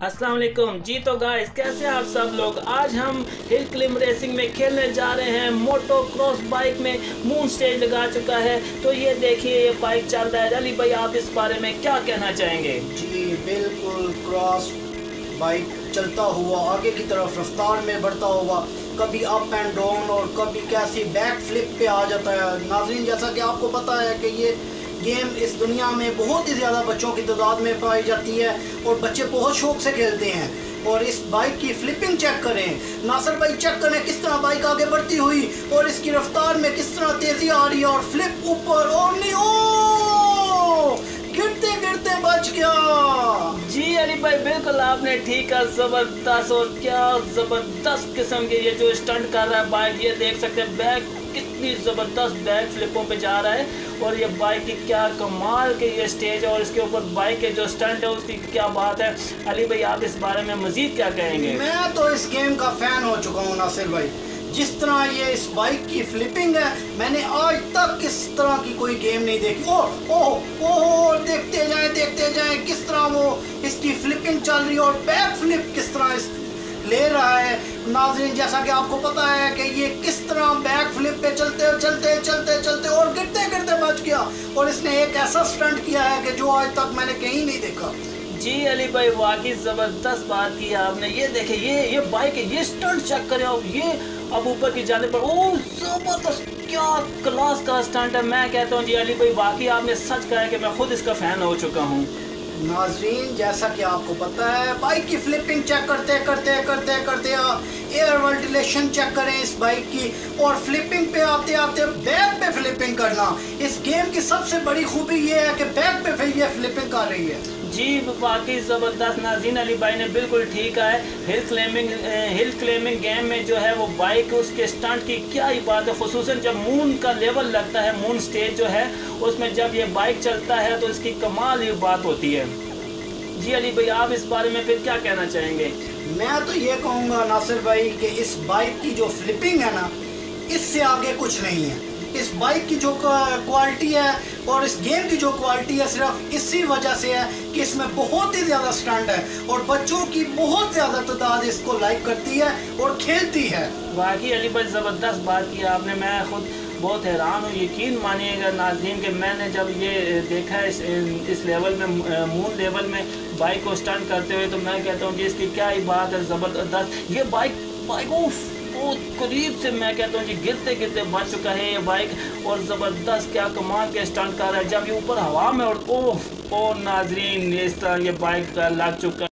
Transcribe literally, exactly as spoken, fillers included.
अस्सलाम वालेकुम जी। तो गाइस कैसे आप सब लोग, आज हम हिल क्लाइंब रेसिंग में खेलने जा रहे हैं। मोटो क्रॉस बाइक में मून स्टेज लगा चुका है, तो ये देखिए ये बाइक चल रहा है। अली भाई आप इस बारे में क्या कहना चाहेंगे? जी बिल्कुल, क्रॉस बाइक चलता हुआ आगे की तरफ रफ्तार में बढ़ता हुआ, कभी अप एंड डाउन और कभी कैसी बैक फ्लिप पे आ जाता है। नाज़रीन, जैसा कि आपको पता है कि ये गेम इस दुनिया में बहुत ही ज़्यादा बच्चों की तादाद में पाई जाती है और बच्चे बहुत शौक से खेलते हैं। और इस बाइक की फ्लिपिंग चेक करें, नासिर भाई चेक करें किस तरह बाइक आगे बढ़ती हुई और इसकी रफ्तार में किस तरह तेज़ी आ रही है और फ्लिप ऊपर और नहीं, ओ गिरते गिरते बच गया। जी अली भाई बिल्कुल आपने ठीक है, जबरदस्त। और क्या जबरदस्त किस्म के ये जो स्टंट कर रहा है बाइक, ये देख सकते हैं बैक कितनी जबरदस्त बैक फ्लिपों पे जा रहा है। और ये बाइक की क्या कमाल के ये स्टेज है और इसके ऊपर बाइक के जो स्टंट है उसकी क्या बात है। अली भाई आप इस बारे में मजीद क्या कहेंगे? मैं तो इस गेम का फैन हो चुका हूँ नासिर भाई। जिस तरह ये इस बाइक की फ्लिपिंग है, मैंने आज तक इस तरह की कोई गेम नहीं देखी। ओह ओह ओह देखते जाएं देखते जाएं किस तरह वो इसकी फ्लिपिंग चल रही है और बैक फ्लिप किस तरह इस ले रहा है। नाज़रीन, जैसा कि आपको पता है कि ये किस तरह बैक फ्लिप पे चलते चलते चलते चलते और गिरते गिरते बच गया। और इसने एक ऐसा स्टंट किया है कि जो आज तक मैंने कहीं नहीं देखा। जी अली भाई वाकई जबरदस्त बात की आपने। ये देखे ये ये बाइक है, ये स्टंट चेक करें आप। ये अब ऊपर की जाने पर ओ जबरदस्त, क्या क्लास का स्टंट है। मैं कहता हूँ जी अली भाई वाकई आपने सच कहा है कि मैं खुद इसका फैन हो चुका हूँ। नाज़रीन, जैसा कि आपको पता है बाइक की फ्लिपिंग चेक करते करते करते करते एयर वेंटिलेशन चेक करें इस बाइक की और फ्लिपिंग पे आते आते बैक पे फ्लिपिंग करना। इस गेम की सबसे बड़ी खूबी ये है कि बैक पे ये फ्लिपिंग कर रही है। जी वाकई ज़बरदस्त। नाज़रीन अली भाई ने बिल्कुल ठीक है। Hill climbing hill climbing game में जो है वो बाइक उसके स्टंट की क्या ही बात है। खुसूसन जब मून का लेवल लगता है, मून स्टेज जो है उसमें जब ये बाइक चलता है तो इसकी कमाल ही बात होती है। जी अली भाई आप इस बारे में फिर क्या कहना चाहेंगे? मैं तो ये कहूँगा नासिर भाई कि इस बाइक की जो फ्लिपिंग है ना, इससे आगे कुछ नहीं है। इस बाइक की जो क्वालिटी है और इस गेम की जो क्वालिटी है सिर्फ इसी वजह से है कि इसमें बहुत ही ज़्यादा स्टंट है और बच्चों की बहुत ज़्यादा तादाद इसको लाइक करती है और खेलती है। वाकई अली भाई ज़बरदस्त बात की आपने। मैं खुद बहुत हैरान हूँ। यकीन मानिएगा नाज़रीन कि मैंने जब ये देखा है इस, इस लेवल में, मून लेवल में बाइक को स्टंट करते हुए, तो मैं कहता हूँ कि इसकी क्या ही बात है। ज़बरदस्त ये बाइक बाइक बहुत करीब से मैं कहता हूँ जी गिरते गिरते बच चुका है ये बाइक। और ज़बरदस्त क्या कमाल के स्टंट कर रहा है। जब ये ऊपर हवा में और ओह ओ नाज़रीन इस तरह ये बाइक का लग चुका है।